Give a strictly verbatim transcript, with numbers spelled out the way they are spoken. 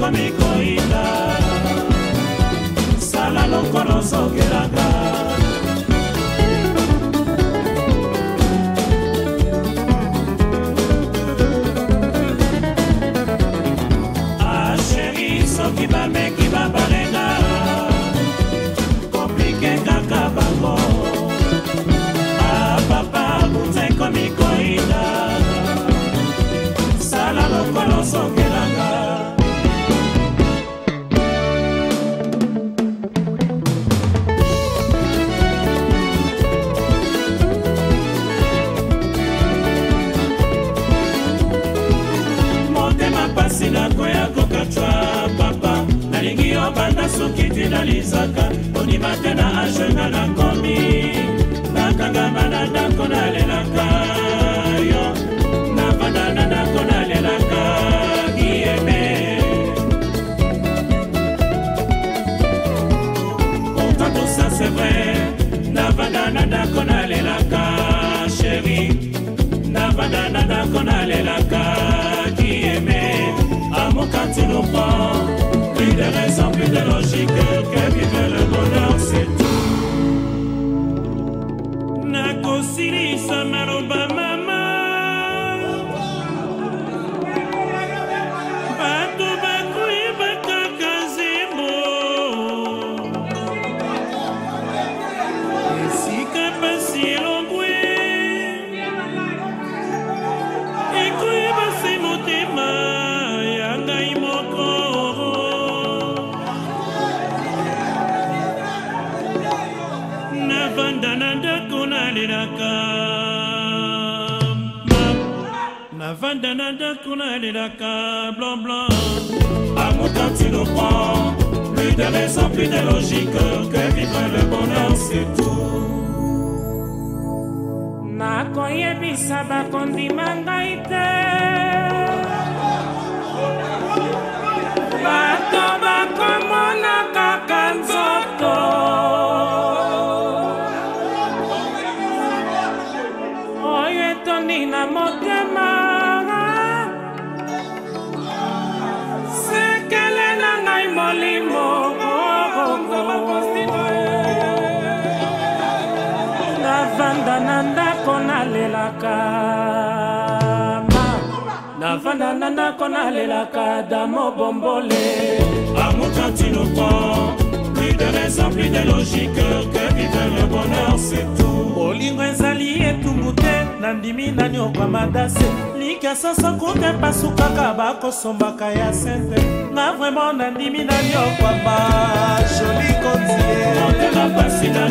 ekomi koyinda sala lokolo sokelaka ah chéri soki bameki babalenga komplike kaka bango ah papa buta ekomi koyinda sala lokolo sokelaka nakoya kokatwa papa nalingi yo banda soki tinalizaka ondima te na agenda nakomi nakangama na ndako nalelaka yo navanda na ndako nalelaka Guillaume pourtant tout ça c'est vrai navanda na ndako nalelaka chéri navanda na ndako nalelaka Guillaume quand tu nous prends, plus de raisons, plus de logique que vivre le bonheur, c'est tout. Nakosiri samaroba mama Batu bakui bakakazimo Esika pasi longwe Ekui basi motema Navanda ndako nalelaka Navanda ndako nalelaka blanc blanc amour quand tu nous prends plus de raison, plus de logique que vivre le bonheur c'est tout nakoyebisa bakondima ngai te bato bakomona kaka nzoto na motema sekele na ngai molimo navanda na ndako nalelaka navanda na ndako nalelaka damo bombole amour quand tu nous prends plus de raison, plus de logique que vivre le bonheur c'est tout olingo ezali etumbu te nandimi nani okwamadase likasoso kute pasukaka bakosombaka ya sente na vraiment nandimi nani okwamba joli kotie motema pasi na